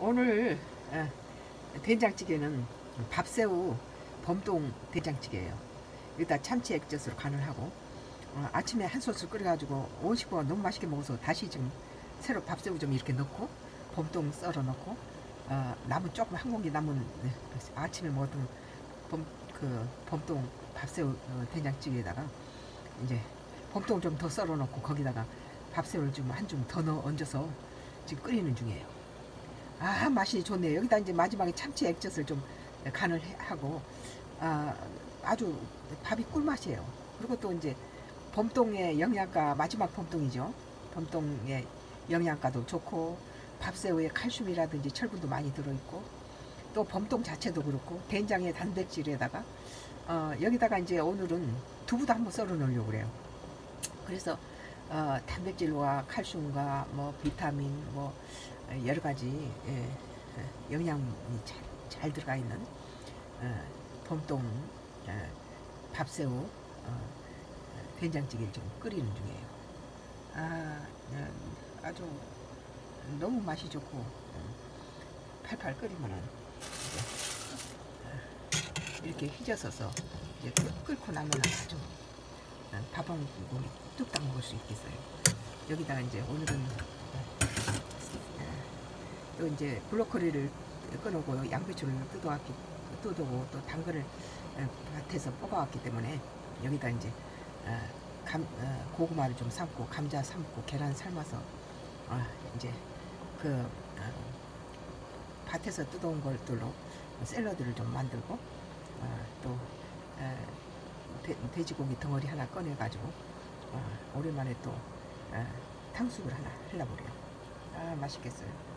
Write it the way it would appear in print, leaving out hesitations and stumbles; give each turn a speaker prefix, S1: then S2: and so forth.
S1: 오늘 된장찌개는 밥새우 범동 된장찌개예요. 여기다 참치 액젓으로 간을 하고 아침에 한 소스 끓여가지고 온 식구가 너무 맛있게 먹어서 다시 지금 새로 밥새우 좀 이렇게 넣고 범동 썰어 넣고 남은 조금 한 공기 남은 아침에 먹었던 범동 밥새우 된장찌개에다가 이제 범동 좀 더 썰어 넣고 거기다가 밥새우를 좀 한 줌 더 넣어 얹어서 지금 끓이는 중이에요. 맛이 좋네요. 여기다 이제 마지막에 참치 액젓을 좀 간을 하고 아주 밥이 꿀맛이에요. 그리고 또 이제 범동의 영양가, 마지막 범동이죠. 범동의 영양가도 좋고 밥새우에 칼슘이라든지 철분도 많이 들어있고 또 범동 자체도 그렇고 된장의 단백질에다가 여기다가 이제 오늘은 두부도 한번 썰어 놓으려고 그래요. 그래서 단백질과 칼슘과 뭐 비타민 뭐 여러 가지 영양이 잘 들어가 있는 범동 밥새우 된장찌개를 지금 끓이는 중이에요. 아주 너무 맛이 좋고 팔팔 끓이면은 이렇게 휘저어서 이제 끓고 나면 아주 밥 한 공기 뚝딱 먹을 수 있겠어요. 여기다가 이제 오늘은 또 이제 브로콜리를 꺼놓고 양배추를 뜯어오고 또 당근을 밭에서 뽑아왔기 때문에 여기다 이제 고구마를 좀 삶고 감자 삶고 계란 삶아서 이제 그 밭에서 뜯어온 것들로 샐러드를 좀 만들고 또 돼지고기 덩어리 하나 꺼내가지고 오랜만에 또 탕수육을 하나 하려고 그래요. 맛있겠어요.